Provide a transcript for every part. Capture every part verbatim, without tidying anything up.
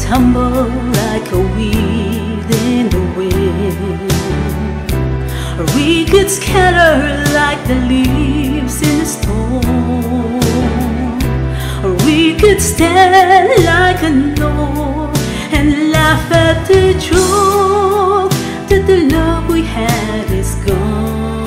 tumble like a weed in the wind, or we could scatter like the leaves in a storm, or we could stand like an oak and laugh at the joke that the love we had is gone.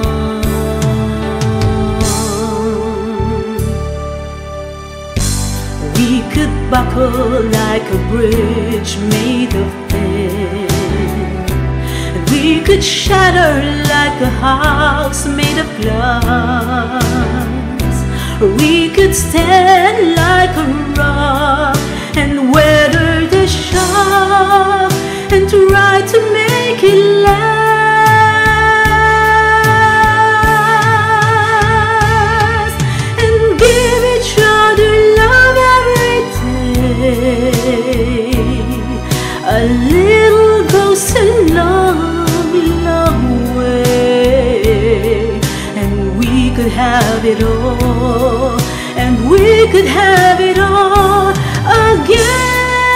We could buckle like a bridge made of tin, and we could shatter like a house made of glass, or we could stand like a rock and weather the shock and try to make it last, and give each other love every day, a little goes a long, long way. And we could have it all, and we could have it all again.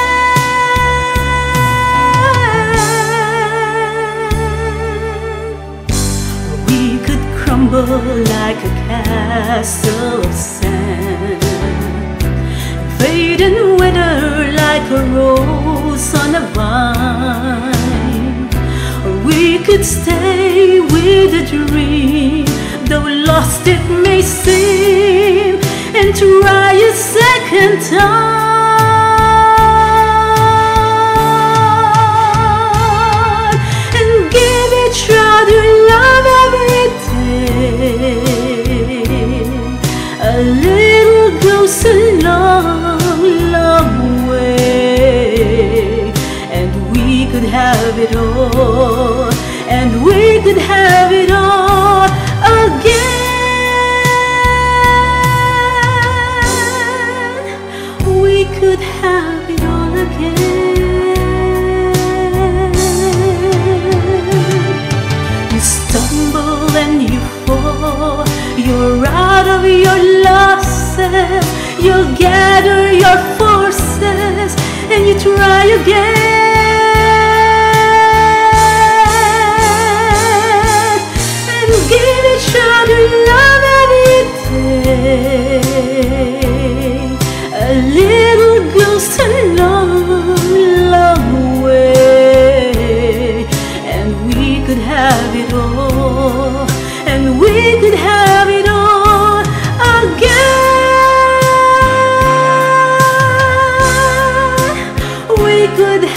We could crumble like a castle of sand, fade and wither like a rose on a vine, or we could stay with a dream, though lost it may seem, and try a second time, and give each other love every day. A little goes a long, long way, and we could have it all, and we could have it all again. We could have it all again. You stumble and you fall, you're out of your losses, you'll gather your forces and you try again, and give each other love every day. A little goes a long, long way, and we could have it all, and we could have it all again. We could